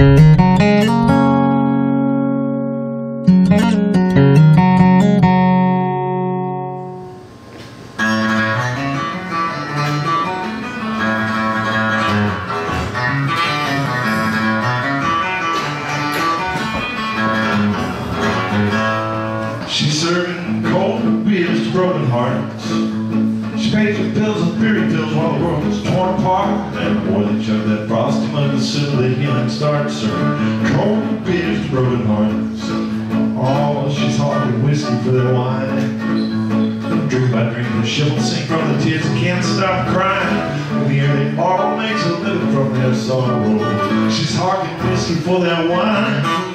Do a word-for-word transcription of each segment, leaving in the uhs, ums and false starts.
She's serving cold beers to broken hearts. She pays for pills and theory pills while the world is torn apart. And the more they chug that frosty mug, the sooner the healing starts. Serving cold beers to broken hearts. Oh, she's hardly whiskey for their wine. Drink by drink, the shivels sink from the tears and can't stop crying. With the air they all makes a living from their sorrow. She's hardly whiskey for their wine.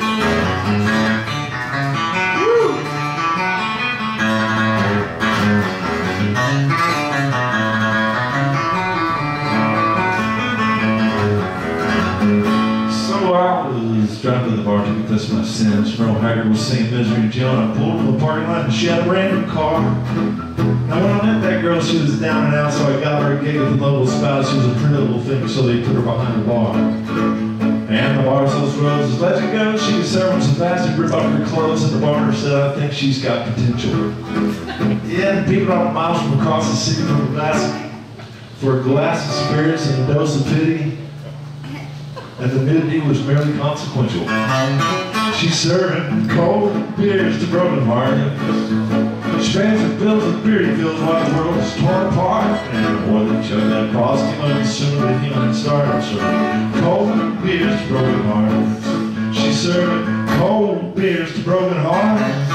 So I was driving to the bar to confess my sins. Merle Haggard was singing Misery in Jail, and I pulled from the parking lot and she had a brand new car. Now when I met that girl, she was down and out, so I got her a gig with a local spouse. She was a pretty little thing, so they put her behind the bar. And the bar sells roses. Let you go, she was serving some plastic, rip off her clothes, and the bartender said, I think she's got potential. Yeah, and people out miles from across the city for a glass, for a glass of spirits and a dose of pity. And the nudity was merely consequential. She's serving cold beers to broken hearts. She pays her bills with beer fills while the world is torn apart. And the more they chug that frosty mug, the sooner the healing starts. Serving cold beers to broken hearts. She's serving cold beers to broken hearts.